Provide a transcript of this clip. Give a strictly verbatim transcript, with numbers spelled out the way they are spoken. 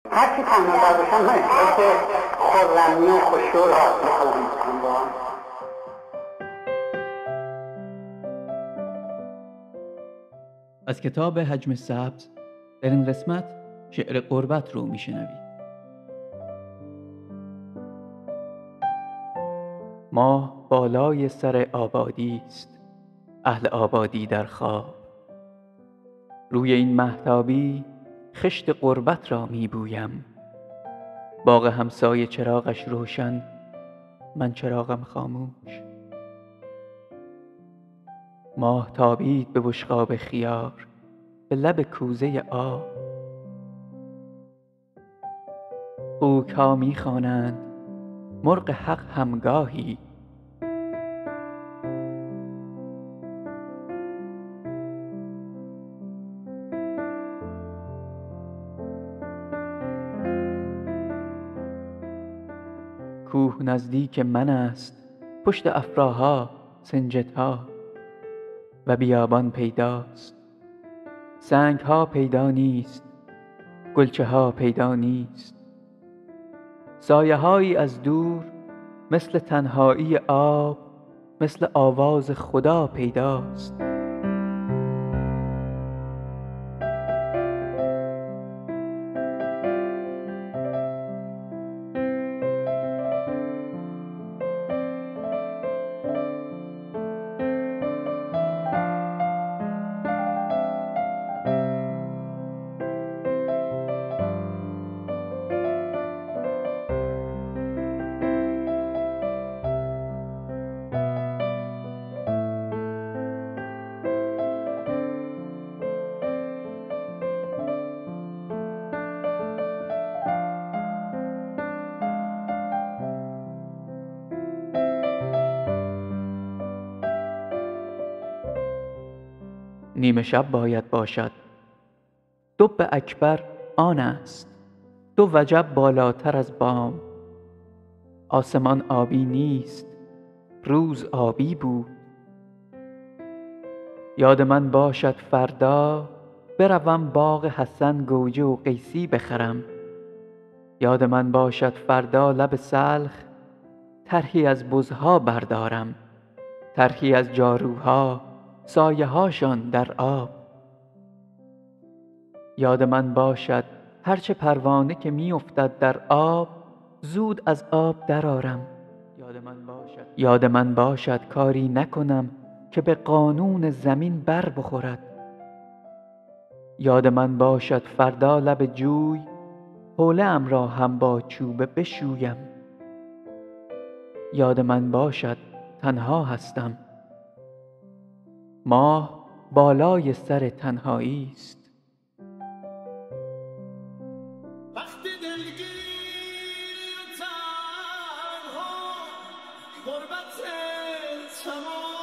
هرچی تنها در باشم من احساس خرمی و خشوع رو حاصل میکنم با هم. از کتاب حجم سبز در این قسمت شعر غربت رو میشنوید. ماه بالای سر آبادی است، اهل آبادی در خواب. روی این مهتابی خشت غربت را میبویم. باغ همسایه چراغش روشن، من چراغم خاموش. ماه تابید به بشقاب خیار، به لب کوزه آب. خوک ها میخوانند مرغ حق همگاهی. کوه نزدیک من است، پشت افراها سنجدها. و بیابان پیداست، سنگ ها پیدا نیست، گلچه ها پیدا نیست. سایه هایی از دور مثل تنهایی آب، مثل آواز خدا پیداست. نیمه شب باید باشد، دب اکبر آن است، دو وجب بالاتر از بام. آسمان آبی نیست، روز آبی بود. یاد من باشد فردا بروم باغ حسن گوجه و قیسی بخرم. یاد من باشد فردا لب سلخ طرحی از بزها بردارم، طرحی از جاروها سایه هاشان در آب. یاد من باشد هرچه پروانه که می افتد در آب زود از آب درآرم. یاد من باشد یاد من باشد کاری نکنم که به قانون زمین بر بخورد. یاد من باشد فردا لب جوی حوله ام را هم با چوبه بشویم. یاد من باشد تنها هستم، ماه بالای سر تنهایی است. وقتی دلگیری و تنها غربت تمام